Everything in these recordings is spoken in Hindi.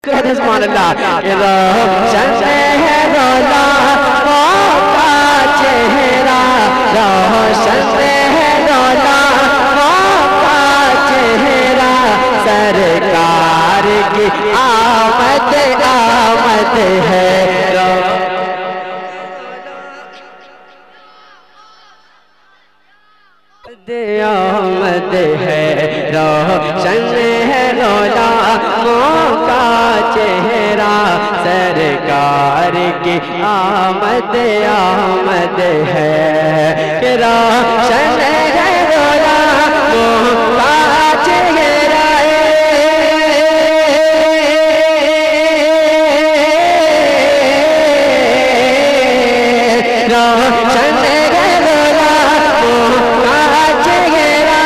सुभान अल्लाह। रोशन है रोला का चेहरा, रोशन है रोला का चेहरा, सरकार की आमद आमद है। आमद है, रोशन है रोला का चेहरा, सरकार की आमद आमद है। रोशन है रोला का चेहरा, रोशन है रोला का चेहरा,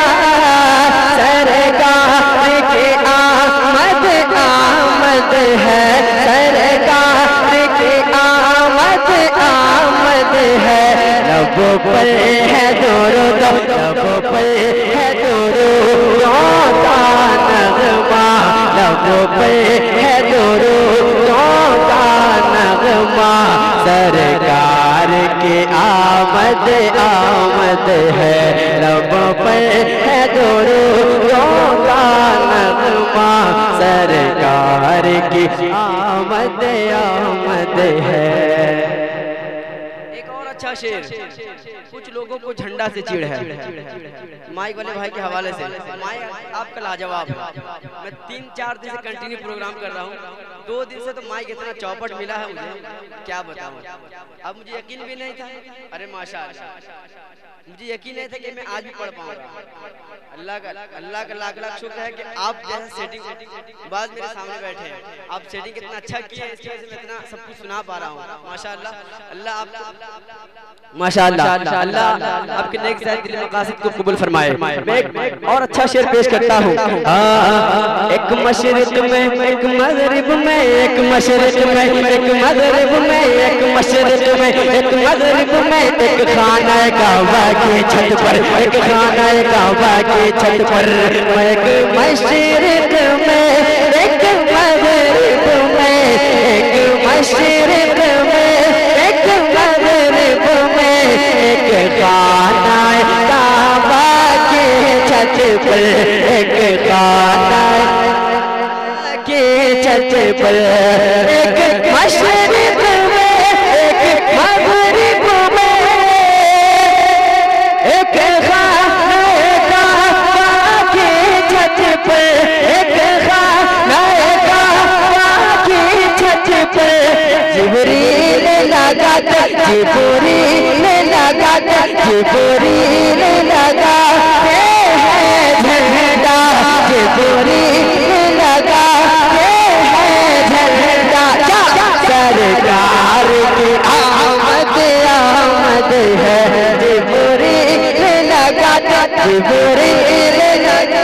सरकार की आमद आमद है, सरकार की आमद आमद है। लबों पर है दुरूद, लबों पर है दुरूद का नगमा, लबों पर है दुरूद का नगमा, सरकार की आमद आमद है। लबों पर है दुरूद का नगमा, सरकार की आमद आमद है। एक और अच्छा शेर। कुछ लोगों को झंडा से चिढ़ है, माइक वाले भाई के हवाले से। माइक आपका लाजवाब है। मैं 3-4 दिन से कंटिन्यू प्रोग्राम कर रहा हूँ, 2 दिन से तो माइक इतना चौपट मिला है मुझे, क्या बताऊँ। अब मुझे यकीन भी नहीं था, अरे माशाअल्लाह, मुझे यकीन नहीं था कि मैं आज भी पढ़ पाऊंगा। अल्लाह का लाख लाख शुक्र है कि आप जैसे सेटिंग बाद मेरे सामने बैठे हैं, आप सेटिंग कितना अच्छा किया है, इसकी वजह से मैं इतना सब कुछ सुना पा रहा हूँ। माशाअल्लाह, अल्लाह आप माशाअल्लाह अल्लाह आपके नेक ज़ात दिल मकासद को कबूल फरमाए। मैं एक और अच्छा शेर पेश करता हूँ। एक मशरिक में एक मगरिब में, एक मशरिक में एक मगरिब में, एक मशरिक में एक मगरिब में, एक खाना काबा की छत पर, एक खाना काबा की छत पर, एक मशरिक में एक मगरिब में, एक मशरिक में एक मगरिब में, एक खाना काबा की छत पर, एक खाना की छत पर, एक मशरिक में एक मगरिब में, एक खाना काबा की छत पर, एक खाना काबा की छत पर, जिब्रील लगा जिब्रील लगा जिब्रील लगा है झंडा, जिब्रील लगा है झंडा, सरकार की आमद आमद है। जिब्रील लगा जिब्रील लगा।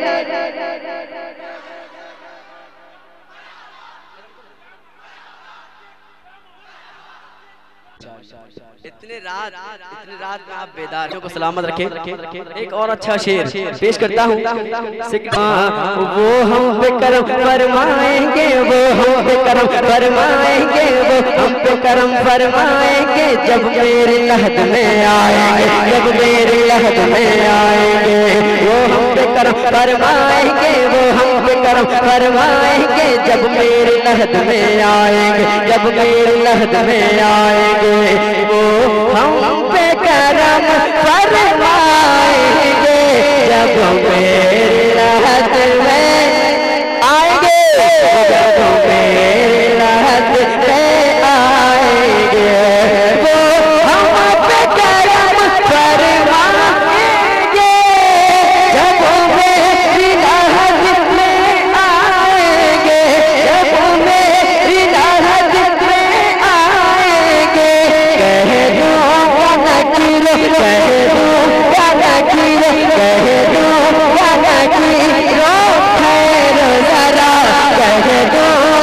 इतने रात में आप बेदार को सलामत रखें। एक और अच्छा शेर पेश करता हूँ। वो हम पे करम फरमाएंगे, वो हम पे करम फरमाएंगे, वो हम पे करम फरमाएंगे, जब मेरे लहद में आएंगे, जब मेरे लहद में आएंगे, वो हम पे करम फरमाएंगे, वो हम पे करम फरमाएंगे, जब मेरे लहद में आएंगे, जब मेरे लहद में आएंगे, वो हम पे करम फरमाएंगे, जब मेरे लहद में आएंगे, जब मेरे लहद में आएंगे, वो हम पे करम फरमाएंगे, जब मेरी लहद में आएंगे, जब मेरी लहद में आएंगे, कह दो नकीर, कह दो नकीर, कह दो नकीर, खैर जरा कह दो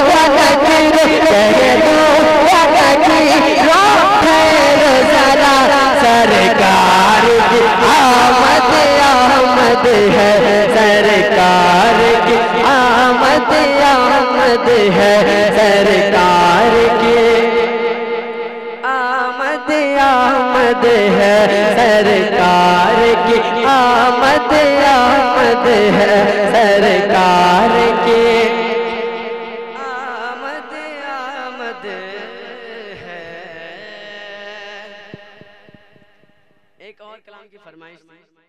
है सरकार की, आमद आमद है सरकार की, आमद आमद है सरकार की, आमद आमद है। एक और कलाम की फरमाइश थी।